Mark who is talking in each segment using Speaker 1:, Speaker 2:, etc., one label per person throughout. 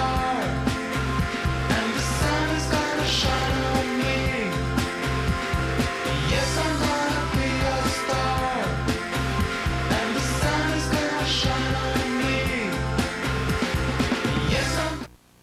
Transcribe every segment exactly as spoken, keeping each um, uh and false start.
Speaker 1: star, and the sun is gonna shine on me. Yes, I'm gonna be a star, and the sun is gonna shine on me. Yes, I'm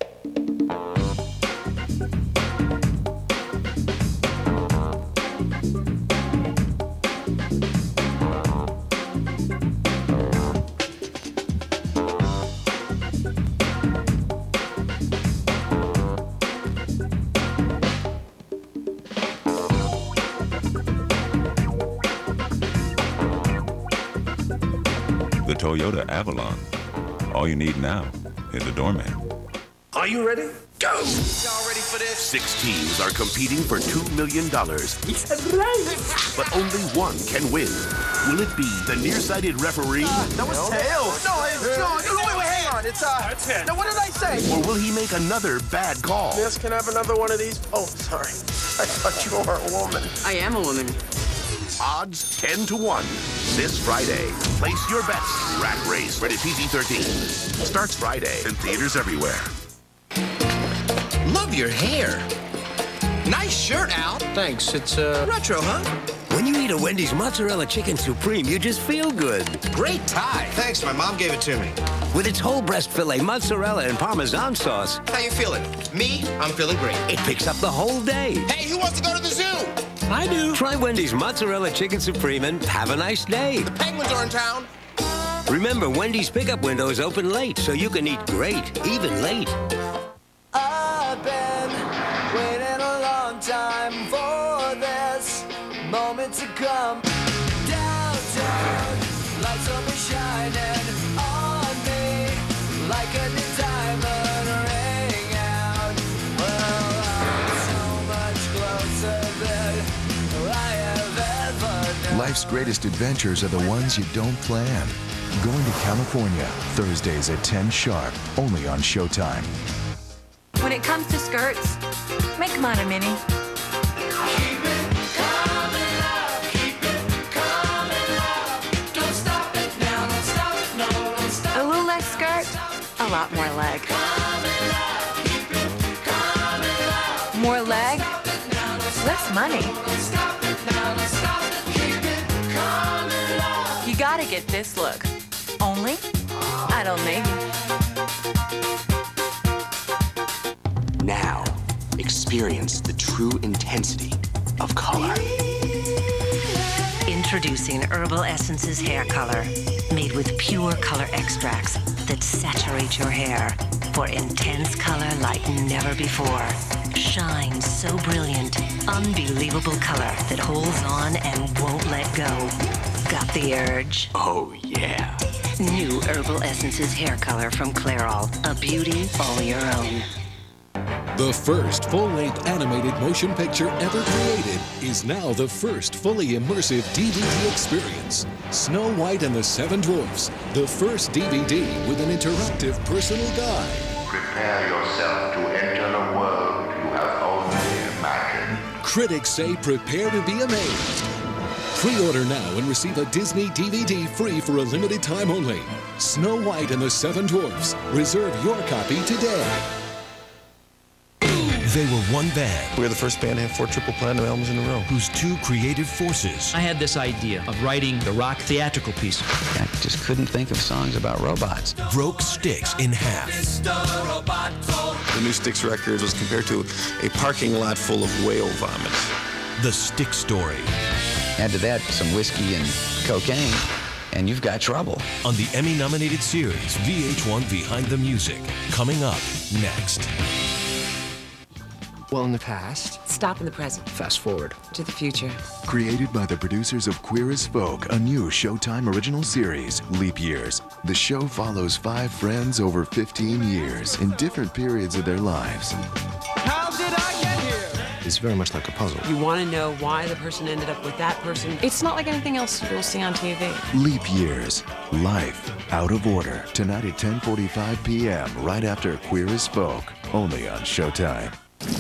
Speaker 2: The Toyota Avalon. All you need now is a doorman.
Speaker 3: Are you ready? Go!
Speaker 4: Y'all ready for this?
Speaker 3: Six teams are competing for two million dollars. But only one can win. Will it be the nearsighted referee?
Speaker 4: Uh, that was tails. No, it's no, no, wait, wait, hang on. It's uh. That's it. Now, what did I say?
Speaker 3: Or will he make another bad call?
Speaker 4: Miss, can I have another one of these? Oh, sorry. I thought you were a woman.
Speaker 5: I am a woman.
Speaker 3: Odds ten to one. This Friday. Place your bets. Rat Race. Rated P G thirteen. Starts Friday in theaters everywhere.
Speaker 6: Love your hair. Nice shirt, Al.
Speaker 4: Thanks. It's uh.
Speaker 6: Retro, huh?
Speaker 7: When you eat a Wendy's Mozzarella Chicken Supreme, you just feel good.
Speaker 6: Great tie. Thanks, my mom gave it to me.
Speaker 7: With its whole breast filet, mozzarella, and Parmesan sauce.
Speaker 6: How you feeling? Me? I'm feeling great.
Speaker 7: It picks up the whole day.
Speaker 6: Hey, who wants to go to the zoo?
Speaker 7: I do. Try Wendy's Mozzarella Chicken Supreme and have a nice day.
Speaker 6: The penguins are in town.
Speaker 7: Remember, Wendy's pickup window is open late, so you can eat great, even late.
Speaker 1: I've been waiting a long time for this moment to come. Downtown, lights will be shining on me like a new diamond ring out. Well, I'm so much closer than I have ever known.
Speaker 8: Life's greatest adventures are the ones you don't plan. Going to California, Thursdays at ten sharp, only on Showtime.
Speaker 9: When it comes to skirts, make mine a mini.
Speaker 1: Keep it coming up, keep it coming up. Don't stop it now, don't stop it, no, don't stop
Speaker 9: A little less skirt, a lot more leg.
Speaker 1: coming up, keep it coming up.
Speaker 9: More leg, less money.
Speaker 1: Don't stop it now, don't stop it, keep it coming up.
Speaker 9: You gotta get this look. Only at Old Navy.
Speaker 10: Now, experience the true intensity of color.
Speaker 11: Introducing Herbal Essences Hair Color, made with pure color extracts that saturate your hair for intense color like never before. Shine so brilliant, unbelievable color that holds on and won't let go. Got the urge?
Speaker 10: Oh, yeah.
Speaker 11: New Herbal Essences Hair Color from Clairol, a beauty all your own.
Speaker 12: The first full-length animated motion picture ever created is now the first fully immersive D V D experience. Snow White and the Seven Dwarfs, the first D V D with an interactive personal guide.
Speaker 13: Prepare yourself to enter the world you have only imagined.
Speaker 12: Critics say prepare to be amazed. Pre-order now and receive a Disney D V D free for a limited time only. Snow White and the Seven Dwarfs. Reserve your copy today.
Speaker 14: They were one band.
Speaker 15: We were the first band to have four triple platinum albums in a row.
Speaker 14: Whose two creative forces.
Speaker 16: I had this idea of writing the rock theatrical piece.
Speaker 17: I just couldn't think of songs about robots.
Speaker 14: Broke Styx in half.
Speaker 15: The new Styx record was compared to a parking lot full of whale vomit.
Speaker 14: The Styx Story.
Speaker 17: Add to that some whiskey and cocaine, and you've got trouble.
Speaker 14: On the Emmy-nominated series, V H one Behind the Music. Coming up next.
Speaker 18: Well, in the past.
Speaker 5: Stop in the present.
Speaker 18: Fast forward.
Speaker 5: To the future.
Speaker 8: Created by the producers of Queer as Folk, a new Showtime original series, Leap Years. The show follows five friends over fifteen years in different periods of their lives.
Speaker 5: How did I get here?
Speaker 18: It's very much like a puzzle.
Speaker 5: You want to know why the person ended up with that person. It's not like anything else you'll see on T V.
Speaker 8: Leap Years. Life out of order. Tonight at ten forty-five p m right after Queer as Folk. Only on Showtime.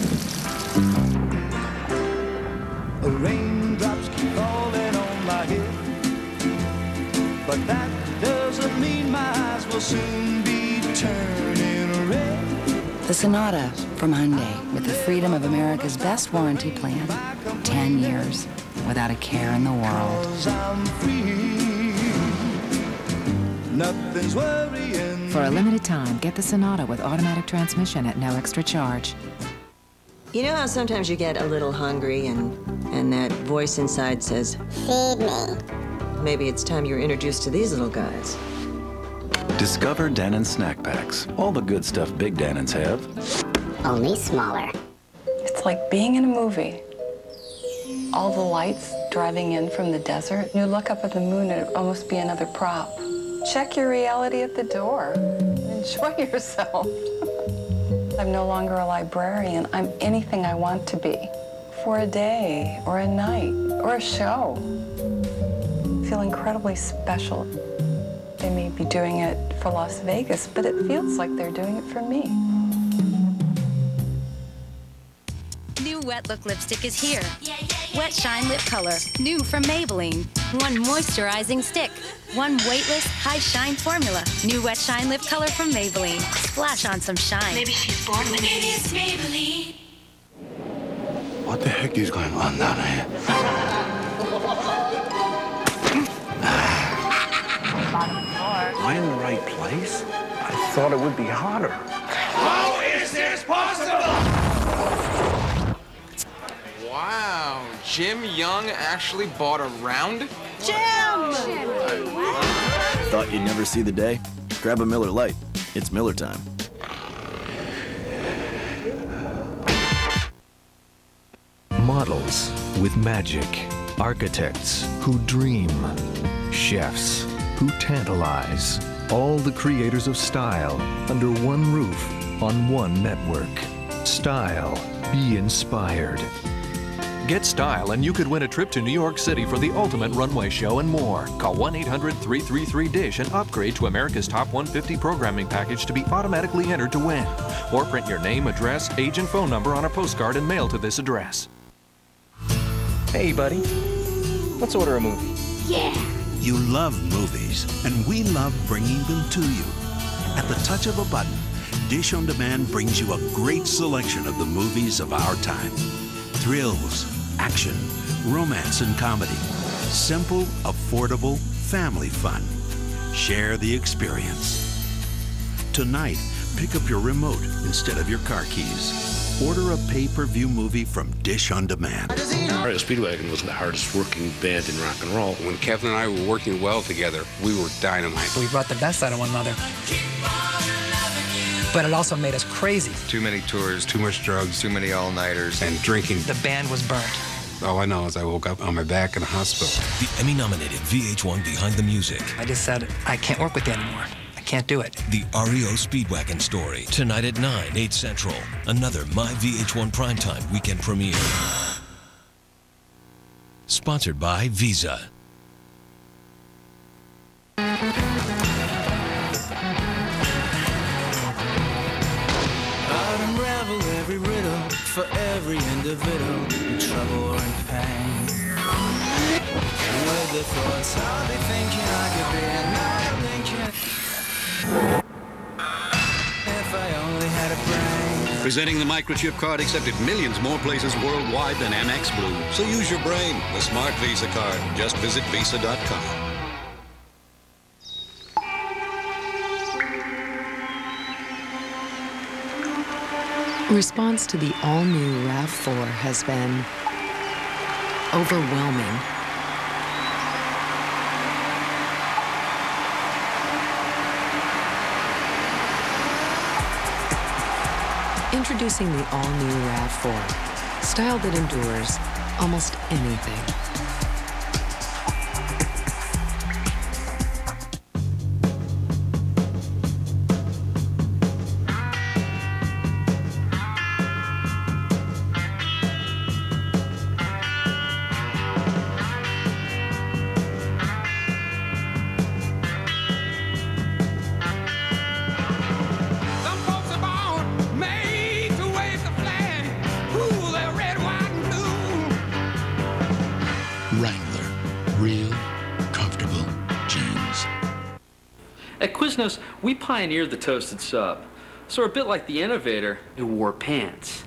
Speaker 1: Raindrops keep falling on my head, but that doesn't mean my eyes will soon be turning red.
Speaker 19: The Sonata from Hyundai, with the freedom of America's best warranty plan. Ten years without a care in the world. For a limited time, get the Sonata with automatic transmission at no extra charge.
Speaker 20: You know how sometimes you get a little hungry and, and that voice inside says, feed me. Maybe it's time you were introduced to these little guys.
Speaker 21: Discover Dannon snack packs. All the good stuff Big Dannons have.
Speaker 22: Only smaller.
Speaker 23: It's like being in a movie. All the lights driving in from the desert. You look up at the moon and it'd almost be another prop. Check your reality at the door. Enjoy yourself. I'm no longer a librarian. I'm anything I want to be. For a day, or a night, or a show. I feel incredibly special. They may be doing it for Las Vegas, but it feels like they're doing it for me.
Speaker 24: New Wet Look lipstick is here. Wet Shine Lip Color, new from Maybelline. One moisturizing stick, one weightless, high shine formula. New Wet Shine Lip Color from Maybelline. Splash on some shine. Maybe she's born with it. Maybe it's Maybelline.
Speaker 25: What the heck is going on down here? Am I in the right place? I thought it would be hotter.
Speaker 6: How is this possible? Wow, Jim Young actually bought a round?
Speaker 26: Jim!
Speaker 27: Thought you'd never see the day? Grab a Miller Lite. It's Miller time.
Speaker 28: Models with magic, architects who dream, chefs who tantalize, all the creators of style under one roof on one network. Style, be inspired. Get style and you could win a trip to New York City for the ultimate runway show and more. Call one eight hundred, three three three, D I S H and upgrade to America's Top one fifty programming package to be automatically entered to win. Or print your name, address, age, and phone number on a postcard and mail to this address.
Speaker 29: Hey, buddy. Let's order a movie.
Speaker 22: Yeah.
Speaker 30: You love movies, and we love bringing them to you. At the touch of a button, Dish on Demand brings you a great selection of the movies of our time. Thrills, action, romance, and comedy. Simple, affordable, family fun. Share the experience. Tonight, pick up your remote instead of your car keys. Order a pay-per-view movie from Dish on Demand.
Speaker 31: R E O Speedwagon was the hardest working band in rock and roll. When Kevin and I were working well together, we were dynamite.
Speaker 32: We brought the best out of one another. But it also made us crazy.
Speaker 31: Too many tours, too much drugs, too many all-nighters, and drinking.
Speaker 32: The band was burnt.
Speaker 31: All I know is I woke up on my back in a hospital.
Speaker 14: The Emmy-nominated V H one Behind the Music.
Speaker 32: I just said, I can't work with you anymore. I can't do it.
Speaker 14: The R E O Speedwagon story. Tonight at nine, eight Central. Another My V H one Primetime weekend premiere. Sponsored by Visa.
Speaker 1: Unravel every riddle for every individual in trouble or in pain. With the thoughts I'll be thinking I could be another Lincoln. If I only had a brain.
Speaker 33: Presenting the microchip card accepted millions more places worldwide than Amex Blue. So use your brain. The smart Visa card. Just visit Visa dot com.
Speaker 5: Response to the all-new RAV four has been overwhelming. Introducing the all-new RAV four, style that endures almost anything.
Speaker 16: At Quiznos, we pioneered the toasted sub.
Speaker 2: So we're a bit like the innovator who wore pants.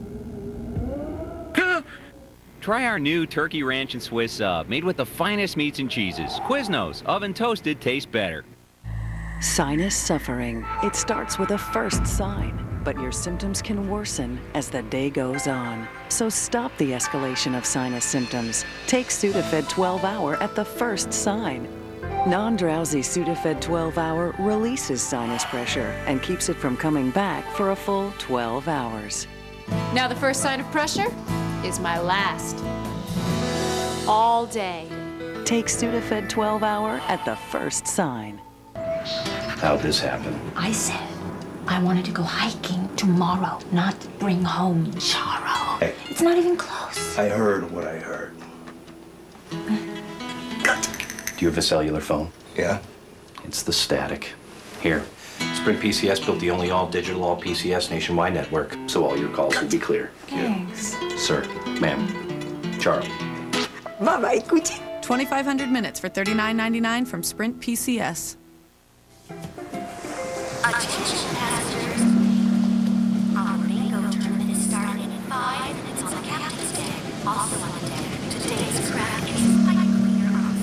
Speaker 3: Try our new turkey ranch and Swiss sub, made with the finest meats and cheeses. Quiznos, oven toasted, tastes better.
Speaker 4: Sinus suffering. It starts with a first sign, but your symptoms can worsen as the day goes on. So stop the escalation of sinus symptoms. Take Sudafed twelve hour at the first sign. Non-drowsy Sudafed twelve hour releases sinus pressure and keeps it from coming back for a full twelve hours.
Speaker 7: Now the first sign of pressure is my last. All day.
Speaker 4: Take Sudafed twelve hour at the first sign.
Speaker 25: How'd this happen?
Speaker 22: I said I wanted to go hiking tomorrow, not bring home Charo.
Speaker 25: Hey.
Speaker 22: It's not even close.
Speaker 25: I heard what I heard. Do you have a cellular phone? Yeah. It's the static. Here. Sprint P C S built the only all-digital, all-P C S nationwide network, so all your calls will be clear.
Speaker 22: Thanks.
Speaker 25: Sir, ma'am, Charlie.
Speaker 22: Bye-bye, écoute.
Speaker 9: twenty-five hundred minutes for thirty-nine ninety-nine from Sprint P C S.
Speaker 22: Attention passengers. Our bingo tournament is starting in five minutes on the captain's deck. Also on the deck, today's craft is pipe cleaner on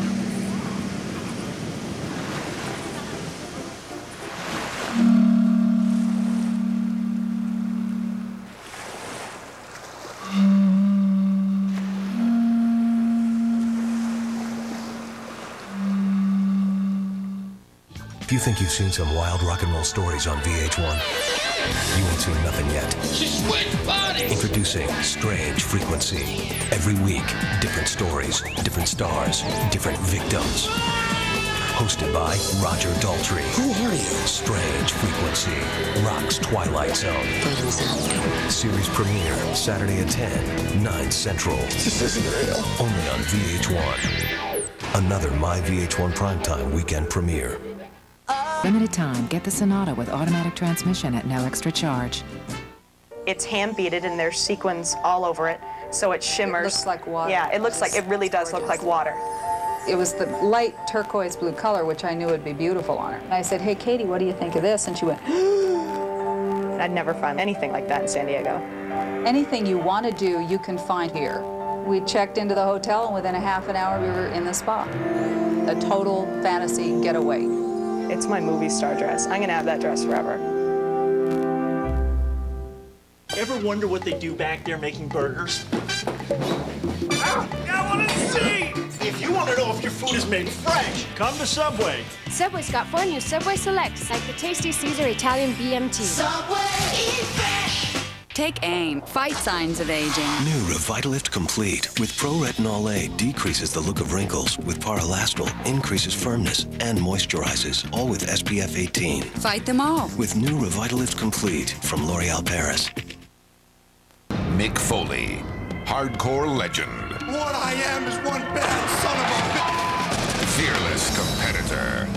Speaker 14: If you think you've seen some wild rock and roll stories on V H one, you ain't seen nothing yet. Introducing Strange Frequency. Every week, different stories, different stars, different victims. Hosted by Roger Daltrey. Who are you? Strange Frequency. Rock's Twilight Zone. Series premiere, Saturday at ten, nine Central. This isn't real. Only on V H one. Another My V H one Primetime weekend premiere.
Speaker 19: Limited time, get the Sonata with automatic transmission at no extra charge.
Speaker 10: It's hand-beaded and there's sequins all over it, so it shimmers.
Speaker 23: It looks like water.
Speaker 10: Yeah, it looks like, it really does look like water.
Speaker 23: It was the light turquoise blue color, which I knew would be beautiful on her. And I said, hey, Katie, what do you think of this? And she went,
Speaker 10: I'd never found anything like that in San Diego.
Speaker 23: anything you want to do, you can find here. We checked into the hotel, and within a half an hour, we were in the spa. A total fantasy getaway.
Speaker 10: It's my movie star dress. I'm gonna have that dress forever.
Speaker 11: Ever wonder what they do back there making burgers?
Speaker 1: I want to see!
Speaker 11: If you want to know if your food is made fresh, come to Subway.
Speaker 12: Subway's got four new Subway Selects, like the tasty Caesar Italian B M T.
Speaker 1: Subway, eat fresh!
Speaker 19: Take AIM. Fight signs of aging.
Speaker 14: New Revitalift Complete with Pro-Retinol A decreases the look of wrinkles, with Paralastral increases firmness and moisturizes, all with S P F eighteen.
Speaker 19: Fight them all.
Speaker 14: With new Revitalift Complete from L'Oreal Paris.
Speaker 13: Mick Foley, hardcore legend.
Speaker 1: What I am is one bad son of a bitch!
Speaker 13: Fearless competitor.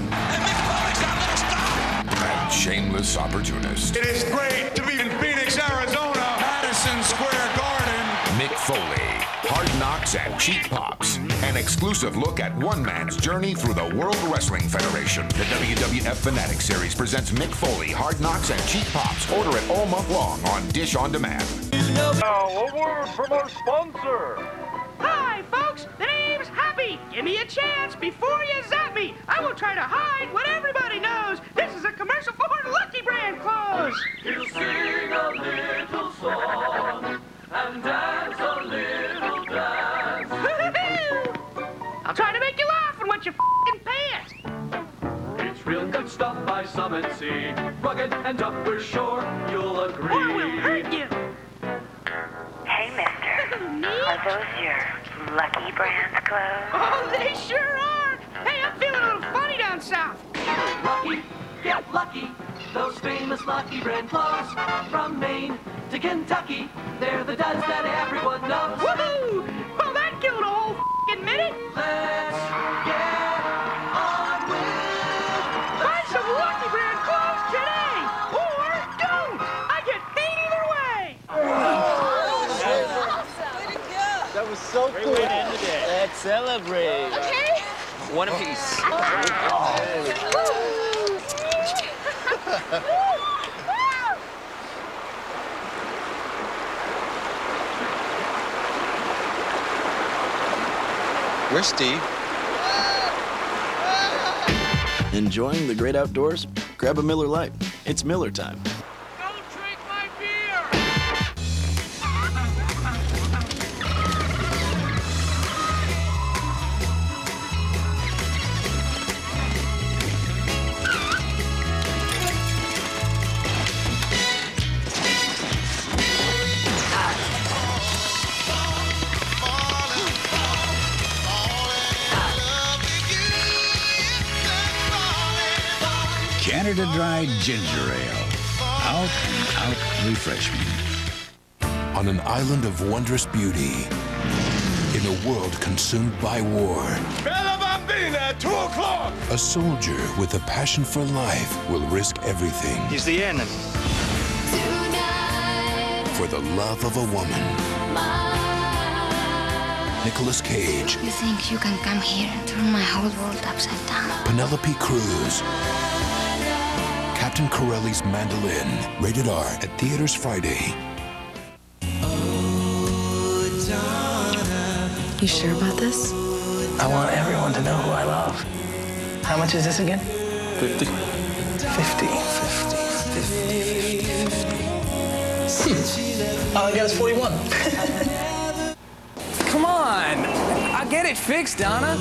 Speaker 13: And shameless opportunist.
Speaker 1: It is great to be in Phoenix, Arizona, Madison Square Garden.
Speaker 13: Mick Foley, Hard Knocks and Cheap Pops. An exclusive look at one man's journey through the World Wrestling Federation. The W W F Fanatic Series presents Mick Foley, Hard Knocks and Cheap Pops. Order it all month long on Dish on Demand.
Speaker 1: Now, a word from our sponsor.
Speaker 15: Hi, folks. The name's Happy. Give me a chance before you zap me. I will try to hide what everybody knows. This is a commercial for Lucky Brand clothes.
Speaker 1: He'll sing a little song and dance a little dance.
Speaker 15: I'll try to make you laugh and wet your f***ing pants.
Speaker 1: It's real good stuff by Summit Sea. Rugged and tough, we're sure you'll agree.
Speaker 15: Or we'll hurt you.
Speaker 22: Hey, mister. Are those your Lucky Brand clothes?
Speaker 15: Oh, they sure are. Hey, I'm feeling a little funny down south.
Speaker 1: Lucky, get lucky. Those famous Lucky Brand clothes. From Maine to Kentucky, they're the duds that everyone knows.
Speaker 15: Woohoo! Well, that killed a whole f***ing minute.
Speaker 1: Let's get on with
Speaker 15: Buy some Lucky Brand clothes today, or don't. I get paid either way.
Speaker 17: That was so Great cool. Way to end the day. Let's celebrate.
Speaker 12: Okay.
Speaker 17: One apiece.
Speaker 6: Where's Steve?
Speaker 8: Enjoying the great outdoors? Grab a Miller Lite. It's Miller time.
Speaker 18: Canada Dry Ginger Ale. Out and out refreshment.
Speaker 14: On an island of wondrous beauty, in a world consumed by war,
Speaker 11: Bella Bambina at two o'clock!
Speaker 14: a soldier with a passion for life will risk everything
Speaker 11: He's the enemy.
Speaker 14: for the love of a woman. Nicolas Cage,
Speaker 22: You think you can come here and turn my whole world upside down?
Speaker 14: Penelope Cruz, Captain Corelli's Mandolin. Rated R at theaters Friday.
Speaker 5: You sure about this?
Speaker 20: I want everyone to know who I love. How much is this again?
Speaker 8: Fifty.
Speaker 20: Fifty. Fifty. Fifty. All I got is forty-one.
Speaker 21: Come on! I'll get it fixed, Donna.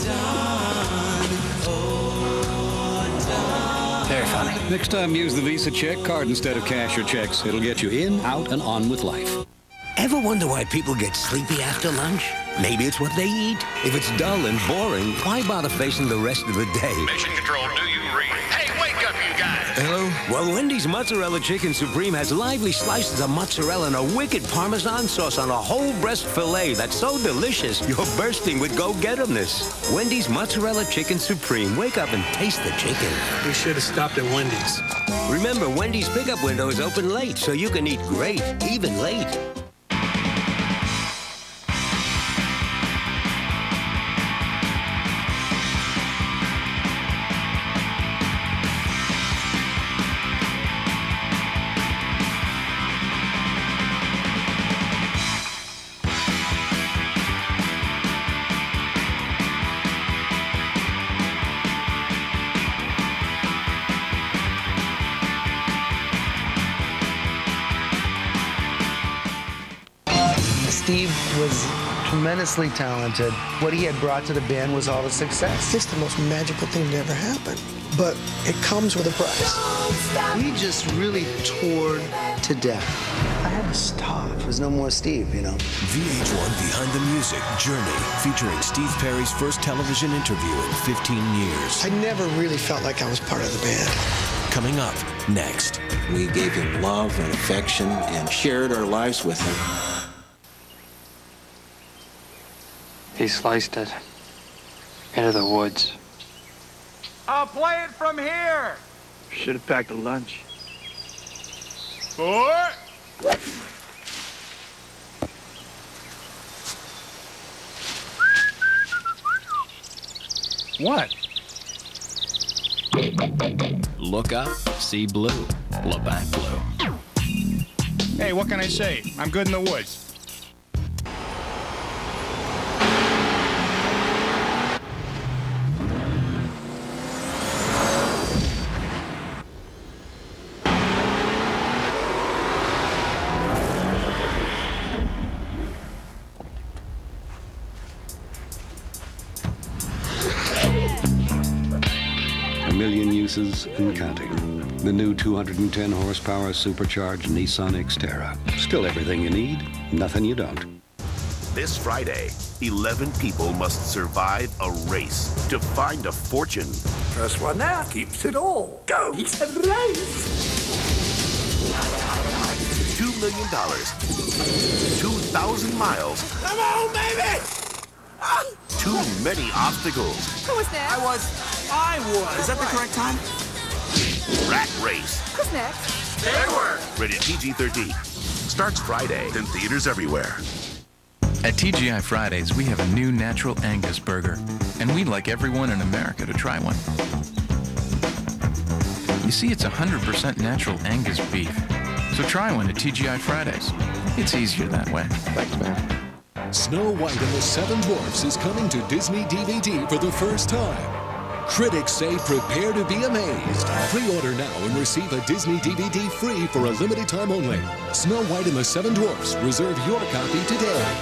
Speaker 20: Very funny.
Speaker 33: Next time, use the Visa check card instead of cash or checks. It'll get you in, out, and on with life.
Speaker 24: Ever wonder why people get sleepy after lunch? Maybe it's what they eat. If it's dull and boring, why bother facing the rest of the day?
Speaker 13: Mission Control, do you read? Hey, wake up, you guys!
Speaker 24: Hello? Well, Wendy's Mozzarella Chicken Supreme has lively slices of mozzarella and a wicked Parmesan sauce on a whole breast filet that's so delicious, you're bursting with go-get-emness. Wendy's Mozzarella Chicken Supreme. Wake up and taste the chicken.
Speaker 11: We should have stopped at Wendy's.
Speaker 24: Remember, Wendy's pickup window is open late, so you can eat great, even late.
Speaker 26: Steve was tremendously talented. What he had brought to the band was all the success.
Speaker 27: It's the most magical thing to ever happen, but it comes with a price.
Speaker 26: We just really toured to death. I had to stop. There was no more Steve, you know.
Speaker 14: V H one Behind the Music Journey, featuring Steve Perry's first television interview in fifteen years.
Speaker 27: I never really felt like I was part of the band.
Speaker 14: Coming up next.
Speaker 28: We gave him love and affection and shared our lives with him.
Speaker 2: He sliced it into the woods.
Speaker 11: I'll play it from here.
Speaker 2: Should have packed a lunch.
Speaker 11: Four.
Speaker 2: What?
Speaker 16: Look up, see blue. Labatt Blue.
Speaker 11: Hey, what can I say? I'm good in the woods.
Speaker 33: A million uses and counting. The new two hundred ten horsepower supercharged Nissan Xterra. Still everything you need, nothing you don't.
Speaker 29: This Friday, eleven people must survive a race to find a fortune.
Speaker 1: First one there keeps it all. Go! It's a race!
Speaker 29: Two million dollars. Two thousand miles.
Speaker 1: Come on, baby!
Speaker 29: Too many obstacles.
Speaker 1: Who was there? I was. I was. Is that the correct time?
Speaker 29: Rat Race.
Speaker 1: Who's next? They were.
Speaker 29: Rated P G thirteen. Starts Friday in theaters everywhere.
Speaker 30: At T G I Fridays, we have a new natural Angus burger, and we'd like everyone in America to try one. You see, it's one hundred percent natural Angus beef, so try one at T G I Fridays. It's easier that way.
Speaker 29: Thanks, man.
Speaker 3: Snow White and the Seven Dwarfs is coming to Disney D V D for the first time. Critics say prepare to be amazed. Pre-order now and receive a Disney D V D free for a limited time only. Snow White and the Seven Dwarfs. Reserve your copy today.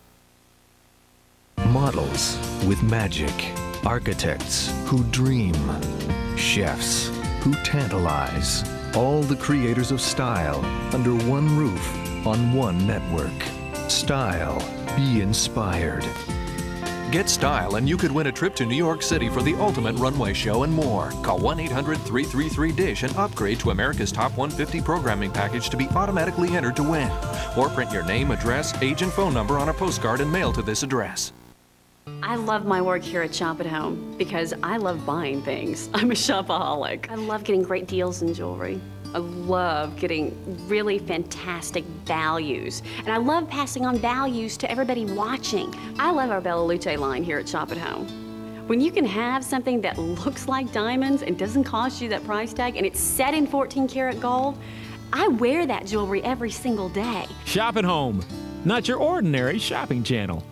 Speaker 14: Models with magic. Architects who dream. Chefs who tantalize. All the creators of style under one roof on one network. Style. Be inspired.
Speaker 4: Get style and you could win a trip to New York City for the ultimate runway show and more. Call one eight hundred, three three three, DISH and upgrade to America's Top one fifty programming package to be automatically entered to win. Or print your name, address, age, and phone number on a postcard and mail to this address.
Speaker 6: I love my work here at Shop at Home because I love buying things. I'm a shopaholic. I love getting great deals in jewelry. I love getting really fantastic values. And I love passing on values to everybody watching. I love our Bella Luce line here at Shop at Home. When you can have something that looks like diamonds and doesn't cost you that price tag and it's set in fourteen karat gold, I wear that jewelry every single day.
Speaker 7: Shop at Home, not your ordinary shopping channel.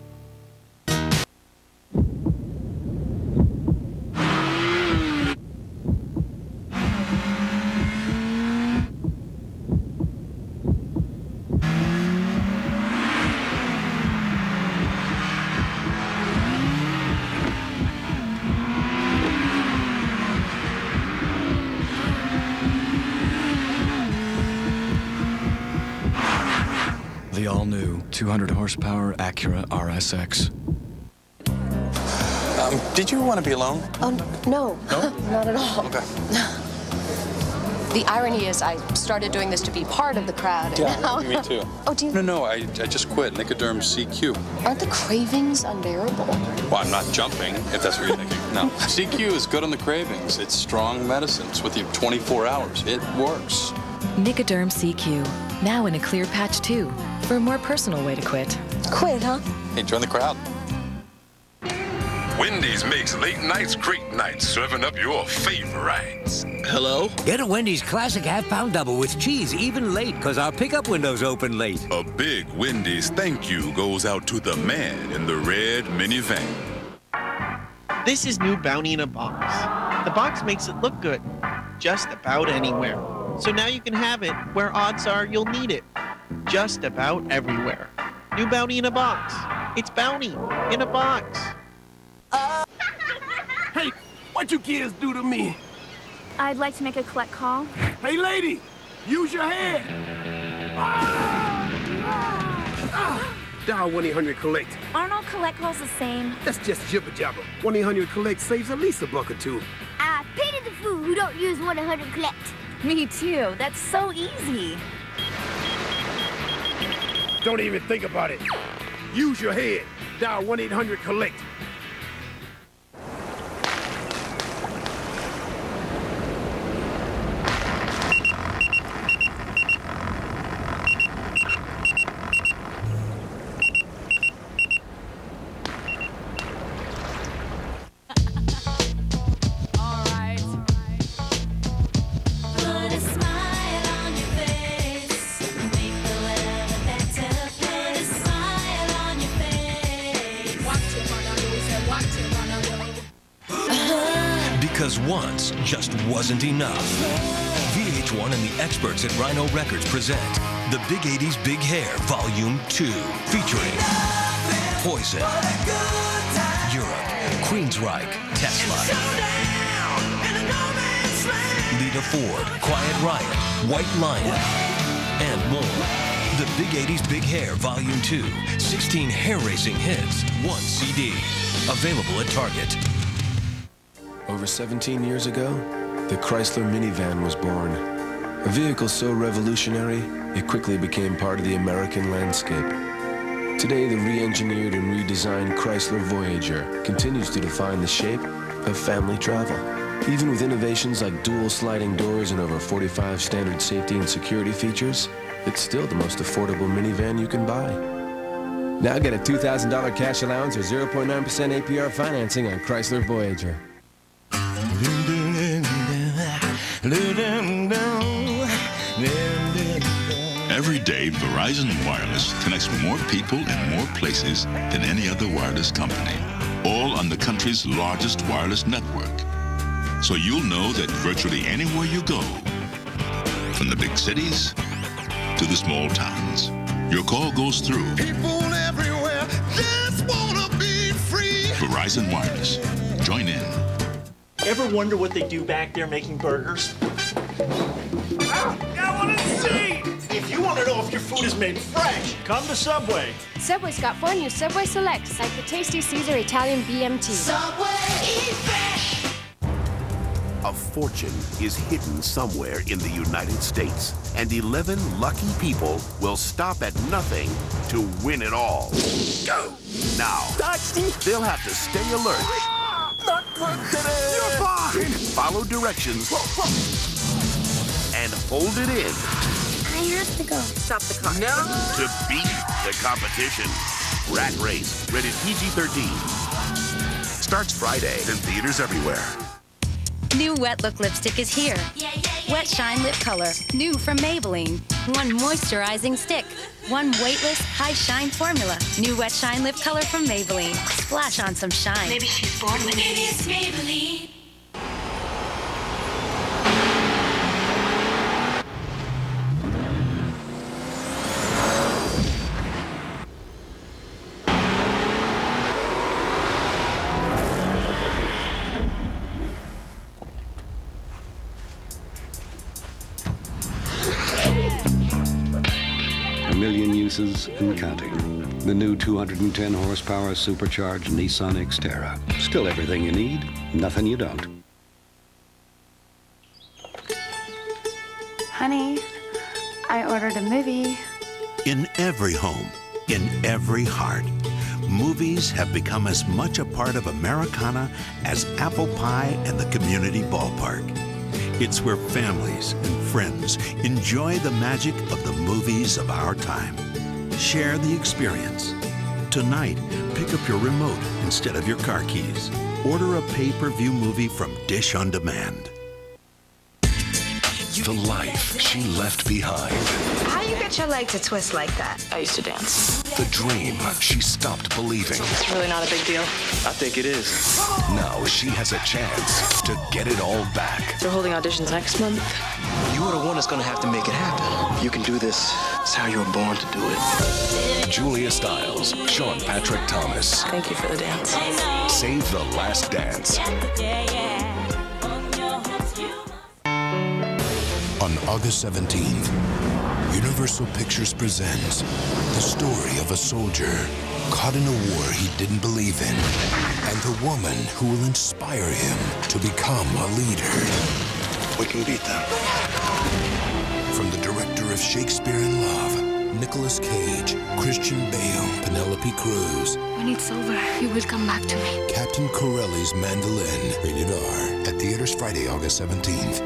Speaker 30: The all-new two hundred horsepower Acura R S X.
Speaker 9: Um, did you want to be alone?
Speaker 10: Oh, no.
Speaker 9: No?
Speaker 10: Not at all.
Speaker 9: Okay.
Speaker 10: The irony is I started doing this to be part of the crowd. And
Speaker 9: Yeah,
Speaker 10: now...
Speaker 9: me too.
Speaker 10: Oh, do you...
Speaker 9: No, no, I, I just quit. Nicoderm C Q.
Speaker 10: Aren't the cravings unbearable?
Speaker 9: Well, I'm not jumping, if that's what you're thinking. No. C Q is good on the cravings. It's strong medicine. It's with you twenty-four hours. It works.
Speaker 12: Nicoderm C Q. Now in a clear patch, too. For a more personal way to quit.
Speaker 10: Quit, huh?
Speaker 9: Hey, join the crowd.
Speaker 12: Wendy's makes late nights great nights, serving up your favorites.
Speaker 24: Hello? Get a Wendy's classic half-pound double with cheese, even late, because our pickup window's open late.
Speaker 12: A big Wendy's thank you goes out to the man in the red minivan.
Speaker 15: This is new Bounty in a Box. The box makes it look good, just about anywhere. So now you can have it where odds are you'll need it, just about everywhere. New Bounty in a Box. It's Bounty in a box.
Speaker 19: Hey, what you kids do to me?
Speaker 23: I'd like to make a collect call.
Speaker 19: Hey, lady, use your head. Ah! Ah! Dial one eight hundred collect.
Speaker 23: Aren't all collect calls the same?
Speaker 19: That's just jibber jabber. one eight hundred collect saves at least a buck or two.
Speaker 23: I pity the fool who don't use one eight hundred collect. Me too. That's so easy.
Speaker 19: Don't even think about it. Use your head. Dial one eight hundred collect.
Speaker 14: Because once just wasn't enough. V H one and the experts at Rhino Records present The Big eighties Big Hair Volume two, featuring Poison, Europe, Queensryche, Tesla, Lita Ford, Quiet Riot, White Lion, and more. The Big eighties Big Hair Volume two, sixteen hair-raising hits, one C D. Available at Target.
Speaker 23: Over seventeen years ago, the Chrysler minivan was born. A vehicle so revolutionary, it quickly became part of the American landscape. Today, the re-engineered and redesigned Chrysler Voyager continues to define the shape of family travel. Even with innovations like dual sliding doors and over forty-five standard safety and security features, it's still the most affordable minivan you can buy. Now get a two thousand dollar cash allowance or zero point nine percent A P R financing on Chrysler Voyager.
Speaker 5: Every day, Verizon Wireless connects more people in more places than any other wireless company, all on the country's largest wireless network. So you'll know that virtually anywhere you go, from the big cities to the small towns, your call goes through.
Speaker 1: People everywhere just wanna be free.
Speaker 5: Verizon Wireless. Join in.
Speaker 11: Ever wonder what they do back there making burgers? I want to see! If you want to know if your food is made fresh, come to Subway.
Speaker 8: Subway's got four new Subway Selects, like the tasty Caesar Italian B M T.
Speaker 1: Subway, eat fresh.
Speaker 29: A fortune is hidden somewhere in the United States, and eleven lucky people will stop at nothing to win it all. Go! Now, they'll have to stay alert. You're fine! Follow directions and hold it in
Speaker 8: I have to go. Stop the car.
Speaker 29: No! To beat the competition. Rat Race, rated P G thirteen. Starts Friday in theaters everywhere.
Speaker 13: New Wet Look lipstick is here.
Speaker 8: Yeah, yeah, yeah,
Speaker 13: Wet Shine Lip Color, new from Maybelline. One moisturizing stick, one weightless, high shine formula. New Wet Shine Lip Color from Maybelline. Splash on some shine.
Speaker 8: Maybe she's born with it. Maybe it's Maybelline.
Speaker 33: A million uses and counting. The new two hundred ten horsepower supercharged Nissan Xterra. Still everything you need, nothing you don't.
Speaker 8: Honey, I ordered a movie.
Speaker 28: In every home, in every heart, movies have become as much a part of Americana as apple pie and the community ballpark. It's where families and friends enjoy the magic of the movies of our time. Share the experience. Tonight, pick up your remote instead of your car keys. Order a pay-per-view movie from Dish on Demand.
Speaker 14: The life she left behind.
Speaker 17: How you get your leg to twist like that? I used to dance.
Speaker 14: The dream she stopped believing.
Speaker 17: It's really not a big deal.
Speaker 14: I think it is. Now she has a chance to get it all back.
Speaker 17: They're holding auditions next month.
Speaker 18: You are the one that's gonna have to make it happen. You can do this. It's how you were born to do it.
Speaker 14: Julia Stiles, Sean Patrick Thomas.
Speaker 17: Thank you for the dance.
Speaker 14: Save the Last Dance.
Speaker 20: On August seventeenth, Universal Pictures presents the story of a soldier caught in a war he didn't believe in, and the woman who will inspire him to become a leader.
Speaker 18: We can beat them.
Speaker 20: From the director of Shakespeare in Love, Nicolas Cage, Christian Bale, Penelope Cruz.
Speaker 8: When it's over, you will come back to me.
Speaker 20: Captain Corelli's Mandolin, rated R, at theaters Friday, August seventeenth.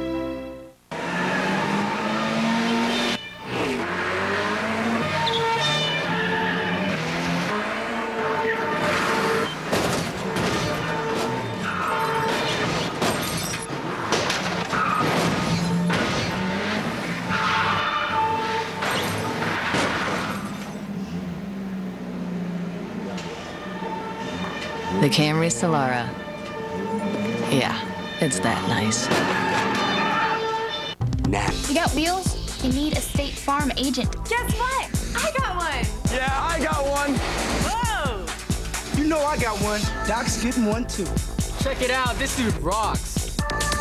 Speaker 21: The Camry Solara. Yeah, it's that nice.
Speaker 20: Nap.
Speaker 8: You got wheels? You need a State Farm agent. Guess what? I got one.
Speaker 11: Yeah, I got one.
Speaker 22: Whoa! You know I got one. Doc's getting one too.
Speaker 2: Check it out. This dude rocks.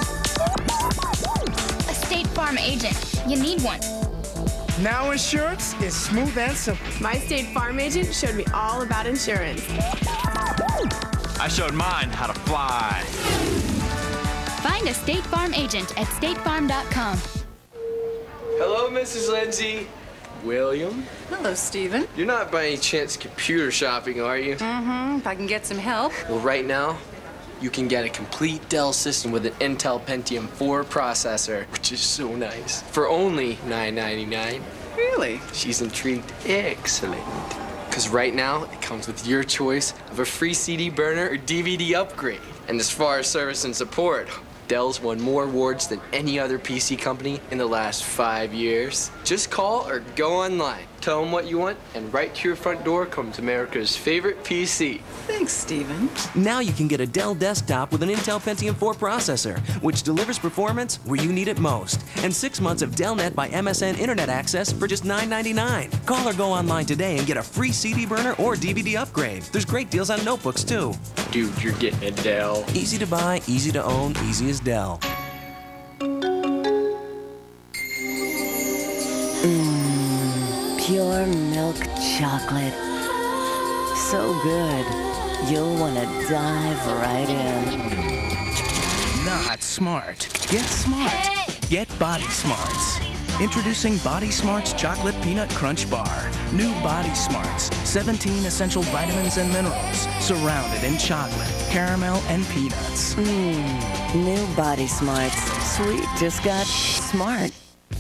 Speaker 8: A State Farm agent. You need one.
Speaker 22: Now insurance is smooth and simple.
Speaker 25: My State Farm agent showed me all about insurance.
Speaker 11: I showed mine how to fly.
Speaker 8: Find a State Farm agent at state farm dot com.
Speaker 26: Hello, Missus Lindsay. William?
Speaker 27: Hello, Stephen.
Speaker 26: You're not by any chance computer shopping, are you?
Speaker 27: Mm-hmm. If I can get some help.
Speaker 26: Well, right now, you can get a complete Dell system with an Intel Pentium four processor, which is so nice, for only nine ninety-nine.
Speaker 27: Really?
Speaker 26: She's intrigued. Excellent. Because right now, it comes with your choice of a free C D burner or D V D upgrade. And as far as service and support, Dell's won more awards than any other P C company in the last five years. Just call or go online. Tell them what you want, and right to your front door comes America's favorite P C.
Speaker 27: Thanks, Steven.
Speaker 3: Now you can get a Dell desktop with an Intel Pentium four processor, which delivers performance where you need it most. And six months of DellNet by M S N Internet access for just nine ninety-nine. Call or go online today and get a free C D burner or D V D upgrade. There's great deals on notebooks, too.
Speaker 26: Dude, you're getting a Dell.
Speaker 3: Easy to buy, easy to own, easy as Dell.
Speaker 4: Mmm, pure milk chocolate. So good, you'll want to dive right in.
Speaker 6: Not smart. Get smart. Get Body Smarts. Introducing Body Smarts Chocolate Peanut Crunch Bar. New Body Smarts. seventeen essential vitamins and minerals. Surrounded in chocolate, caramel, and peanuts.
Speaker 4: Mmm, new Body Smarts. Sweet just got smart.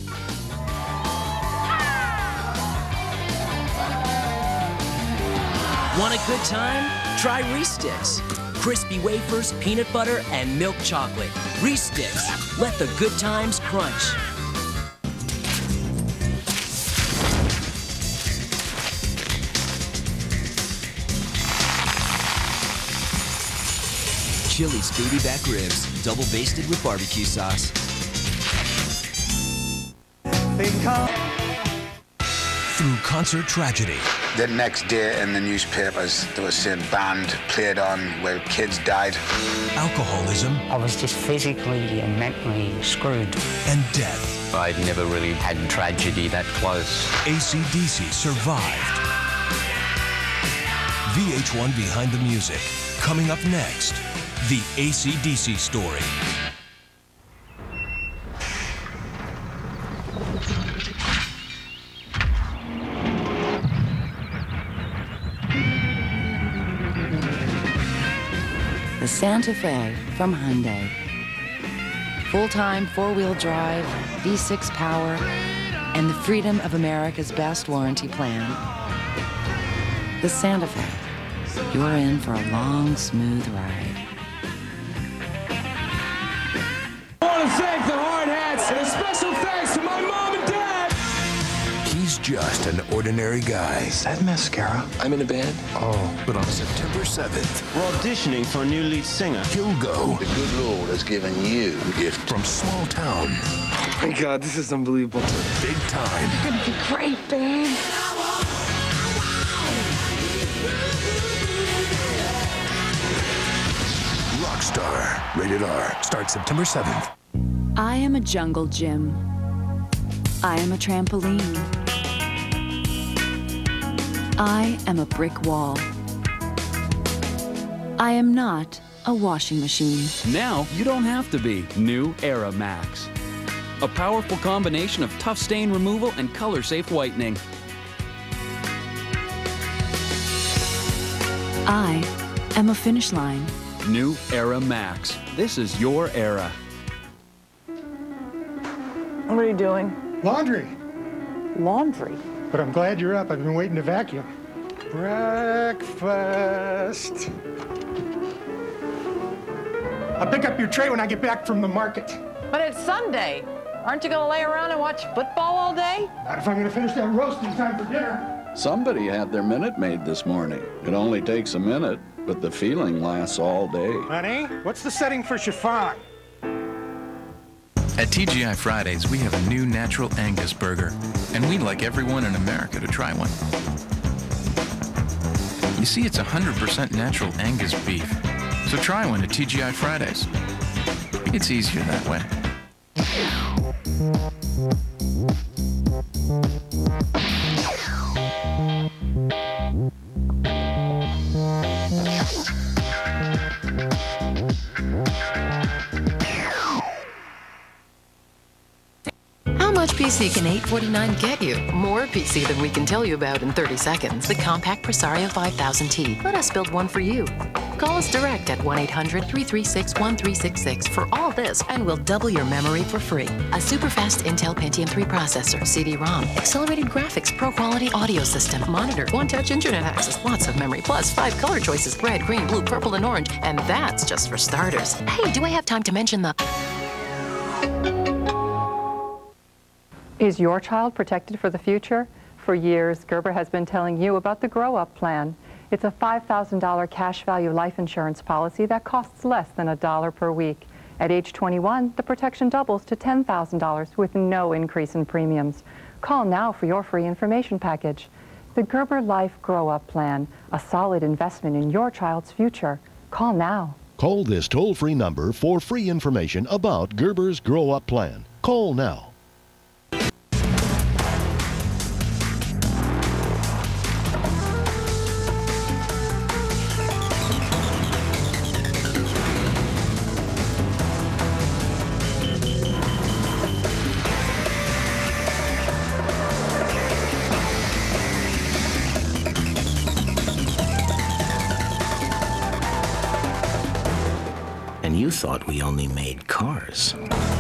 Speaker 7: Want a good time? Try Reese Sticks. Crispy wafers, peanut butter, and milk chocolate. Reese Sticks. Let the good times crunch. Chili's baby back ribs, double basted with barbecue sauce.
Speaker 14: Through concert tragedy.
Speaker 9: The next day in the newspapers, they were saying band played on while kids died.
Speaker 14: Alcoholism.
Speaker 10: I was just physically and mentally screwed.
Speaker 14: And death.
Speaker 10: I've never really had tragedy that close.
Speaker 14: A C D C survived. V H one Behind the Music. Coming up next, the A C D C story.
Speaker 4: The Santa Fe from Hyundai. Full-time four-wheel drive, V six power, and the freedom of America's best warranty plan. The Santa Fe. You're in for a long, smooth ride.
Speaker 1: I want to thank the Hard Hats, and a special thanks to my mom and dad.
Speaker 20: He's just an ordinary guy.
Speaker 18: Is that mascara? I'm in a band.
Speaker 20: Oh, but on September seventh,
Speaker 12: we're auditioning for a new lead singer.
Speaker 20: He'll go.
Speaker 9: The good Lord has given you a gift.
Speaker 20: From small town.
Speaker 18: Oh my God, this is unbelievable.
Speaker 20: To big time.
Speaker 17: You're gonna be great, babe.
Speaker 20: Rockstar. Rated R. Starts September seventh.
Speaker 15: I am a jungle gym. I am a trampoline. I am a brick wall. I am not a washing machine.
Speaker 16: Now you don't have to be. New Era Max. A powerful combination of tough stain removal and color-safe whitening.
Speaker 15: I am a finish line.
Speaker 16: New Era Max. This is your era.
Speaker 17: What are you doing?
Speaker 22: Laundry.
Speaker 17: Laundry?
Speaker 22: But I'm glad you're up. I've been waiting to vacuum. Breakfast. I'll pick up your tray when I get back from the market.
Speaker 17: But it's Sunday. Aren't you going to lay around and watch football all day?
Speaker 22: Not if I'm going to finish that roast in time for dinner.
Speaker 24: Somebody had their Minute Maid this morning. It only takes a minute, but the feeling lasts all day.
Speaker 22: Honey, what's the setting for chiffon?
Speaker 30: At T G I Fridays, we have a new natural Angus burger, and we'd like everyone in America to try one. You see, it's one hundred percent natural Angus beef, so try one at T G I Fridays. It's easier that way.
Speaker 21: How much P C can eight forty-nine get you? More P C than we can tell you about in thirty seconds. The compact Presario five thousand T. Let us build one for you. Call us direct at one eight hundred, three three six, one three six six for all this, and we'll double your memory for free. A super-fast Intel Pentium three processor, C D ROM, accelerated graphics, pro-quality audio system, monitor, one-touch internet access, lots of memory, plus five color choices, red, green, blue, purple, and orange, and that's just for starters. Hey, do I have time to mention the...
Speaker 2: Is your child protected for the future? For years, Gerber has been telling you about the Grow Up Plan. It's a five thousand dollar cash value life insurance policy that costs less than a dollar per week. At age twenty-one, the protection doubles to ten thousand dollars with no increase in premiums. Call now for your free information package. The Gerber Life Grow Up Plan, a solid investment in your child's future. Call now.
Speaker 5: Call this toll-free number for free information about Gerber's Grow Up Plan. Call now.
Speaker 8: And you thought we only made cars.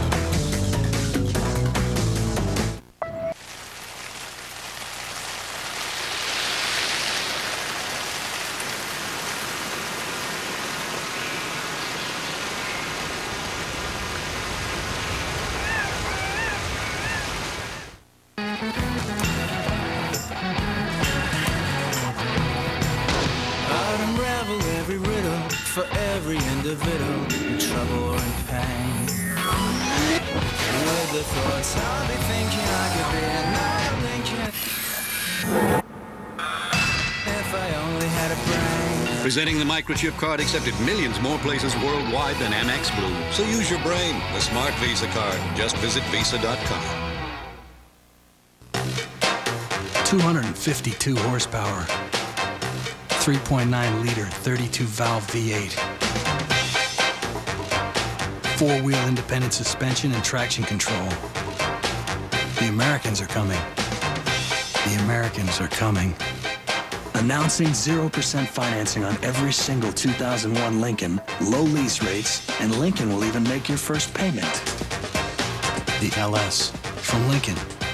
Speaker 1: I'd unravel every riddle for every individual in trouble or in pain. With the thoughts I'll be thinking I could be another Lincoln. If I only had a brain.
Speaker 11: Presenting the microchip card accepted millions more places worldwide than Amex Blue. So use your brain. The smart Visa card. Just visit visa dot com.
Speaker 13: two hundred fifty-two horsepower. three point nine liter thirty-two valve V eight. Four-wheel independent suspension and traction control. The Americans are coming. The Americans are coming. Announcing zero percent financing on every single two thousand one Lincoln, low lease rates, and Lincoln will even make your first payment. The L S from Lincoln.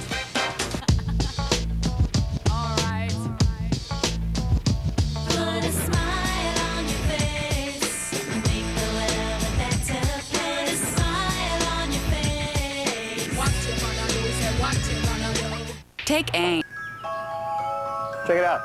Speaker 15: Take aim.
Speaker 22: Check it out.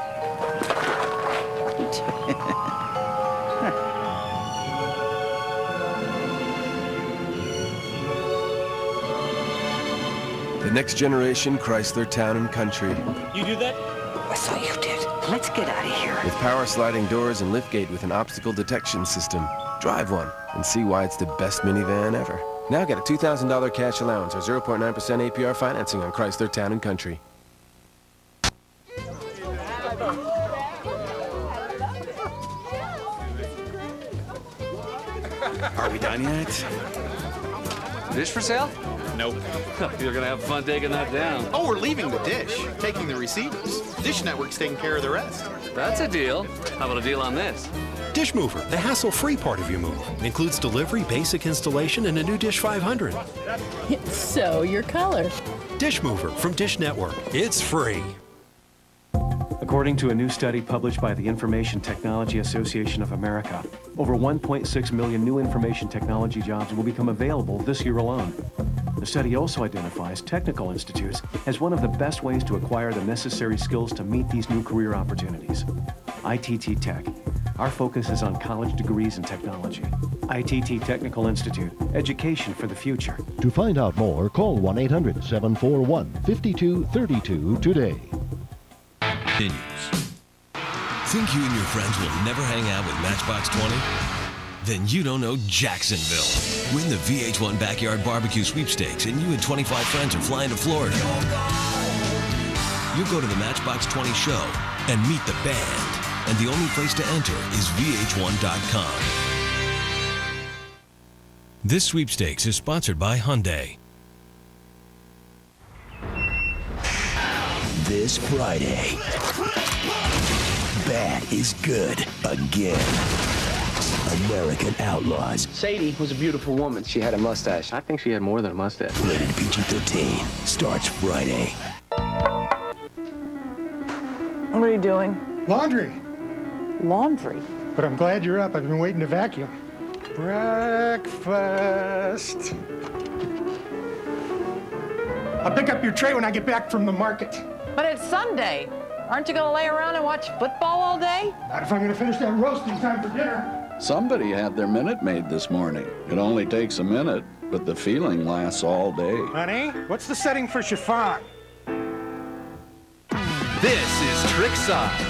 Speaker 19: The next generation Chrysler Town and Country.
Speaker 23: You do that?
Speaker 22: I saw you did. Let's get out of here.
Speaker 19: With power sliding doors and liftgate with an obstacle detection system. Drive one and see why it's the best minivan ever. Now get a two thousand dollar cash allowance or zero point nine percent A P R financing on Chrysler Town and Country.
Speaker 25: Are we done yet?
Speaker 28: Dish for sale?
Speaker 25: Nope.
Speaker 28: You're gonna have fun taking that down.
Speaker 25: Oh, we're leaving the dish, taking the receivers. Dish Network's taking care of the rest.
Speaker 28: That's a deal. How about a deal on this?
Speaker 14: Dish Mover, the hassle-free part of your move. Includes delivery, basic installation, and a new Dish five hundred.
Speaker 21: So, your color.
Speaker 14: Dish Mover from Dish Network. It's free.
Speaker 29: According to a new study published by the Information Technology Association of America, over one point six million new information technology jobs will become available this year alone. The study also identifies technical institutes as one of the best ways to acquire the necessary skills to meet these new career opportunities. I T T Tech. Our focus is on college degrees in technology. I T T Technical Institute. Education for the future.
Speaker 5: To find out more, call one eight hundred, seven four one, five two three two today.
Speaker 31: Continues. Think you and your friends will never hang out with Matchbox twenty? Then you don't know Jacksonville. Win the V H one Backyard Barbecue Sweepstakes and you and twenty-five friends are flying to Florida. You'll go to the Matchbox twenty show and meet the band. And the only place to enter is V H one dot com. This sweepstakes is sponsored by Hyundai.
Speaker 8: This Friday,
Speaker 3: bad is good again. American Outlaws.
Speaker 28: Sadie was a beautiful woman. She had a mustache. I think she had more than a mustache.
Speaker 3: Rated P G thirteen. Starts Friday.
Speaker 17: What are you doing?
Speaker 22: Laundry.
Speaker 17: Laundry?
Speaker 22: But I'm glad you're up. I've been waiting to vacuum. Breakfast. I'll pick up your tray when I get back from the market.
Speaker 17: But it's Sunday. Aren't you going to lay around and watch football all day?
Speaker 22: Not if I'm going to finish that roast in time for dinner.
Speaker 24: Somebody had their Minute Maid this morning. It only takes a minute, but the feeling lasts all day.
Speaker 22: Honey, what's the setting for chiffon?
Speaker 4: This is Trickside.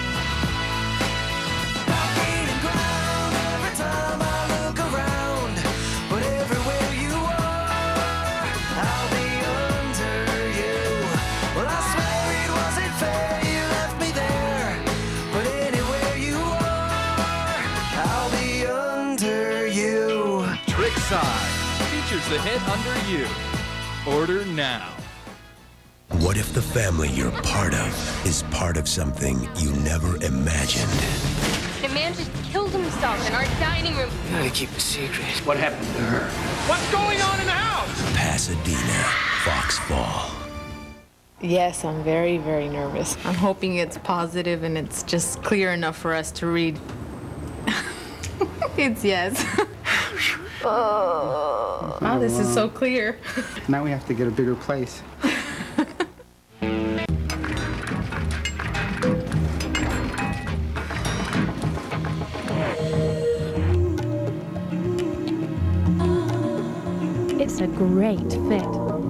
Speaker 30: Features the hit Under You. Order now.
Speaker 14: What if the family you're part of is part of something you never imagined?
Speaker 6: The man just killed himself in our dining room.
Speaker 8: You gotta keep a secret. What happened to her?
Speaker 22: What's going on in the house?
Speaker 14: Pasadena, Fox Fall.
Speaker 7: Yes, I'm very, very nervous. I'm hoping it's positive and it's just clear enough for us to read. It's yes. Oh, wow, this is so clear.
Speaker 22: Now we have to get a bigger place.
Speaker 9: It's a great fit.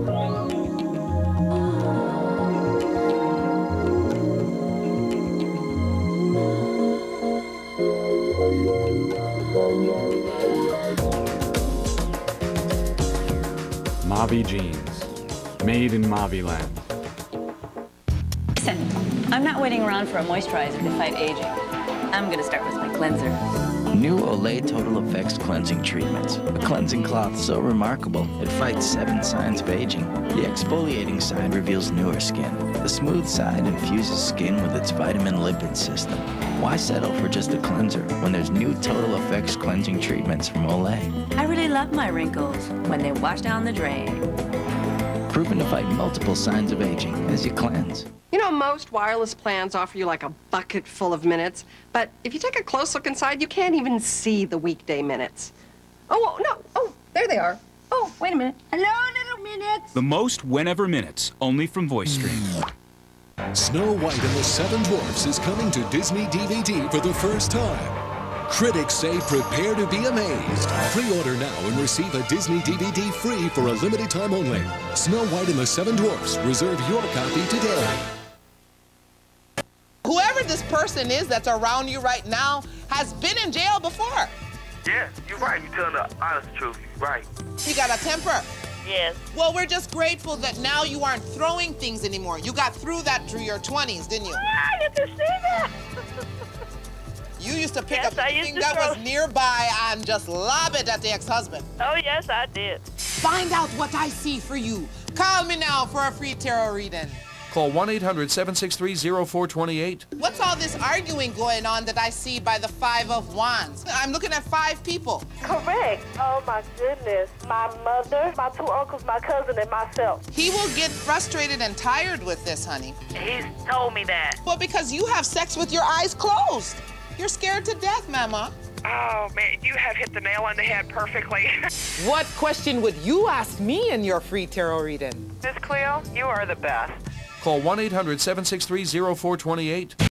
Speaker 10: Mavi jeans, made in Mavi land.
Speaker 12: Listen, I'm not waiting around for a moisturizer to fight aging. I'm gonna start with my cleanser.
Speaker 8: New Olay Total Effects Cleansing Treatments. A cleansing cloth so remarkable, it fights seven signs of aging. The exfoliating side reveals newer skin. The smooth side infuses skin with its vitamin lipid system. Why settle for just a cleanser when there's new Total Effects Cleansing Treatments from Olay?
Speaker 12: I really love my wrinkles when they wash down the drain.
Speaker 8: Proven to fight multiple signs of aging as you cleanse.
Speaker 18: You know, most wireless plans offer you like a bucket full of minutes, but if you take a close look inside, you can't even see the weekday minutes. Oh, no. Oh, there they are. Oh, wait a minute. Hello, little minutes.
Speaker 16: The most whenever minutes, only from VoiceStream.
Speaker 23: Snow White and the Seven Dwarfs is coming to Disney D V D for the first time. Critics say prepare to be amazed. Pre-order now and receive a Disney D V D free for a limited time only. Snow White and the Seven Dwarfs. Reserve your copy today.
Speaker 26: Whoever this person is that's around you right now has been in jail before.
Speaker 27: Yeah, you're right. You're telling the honest truth. You're right.
Speaker 26: You got a temper.
Speaker 27: Yes.
Speaker 26: Well, we're just grateful that now you aren't throwing things anymore. You got through that through your twenties, didn't you?
Speaker 27: I get to see that.
Speaker 26: You used to pick
Speaker 27: yes,
Speaker 26: up anything that
Speaker 27: throw...
Speaker 26: was nearby and just lob it at the ex-husband.
Speaker 27: Oh, yes, I did.
Speaker 26: Find out what I see for you. Call me now for a free tarot reading.
Speaker 32: Call one eight hundred, seven six three, zero four two eight.
Speaker 26: What's all this arguing going on that I see by the Five of Wands? I'm looking at five people.
Speaker 27: Correct. Oh, my goodness. My mother, my two uncles, my cousin, and myself.
Speaker 26: He will get frustrated and tired with this, honey.
Speaker 27: He's told me that.
Speaker 26: Well, because you have sex with your eyes closed. You're scared to death, Mama.
Speaker 27: Oh, man, you have hit the nail on the head perfectly.
Speaker 26: What question would you ask me in your free tarot reading?
Speaker 27: Miss Cleo, you are the best.
Speaker 32: Call one eight hundred, seven six three, zero four two eight.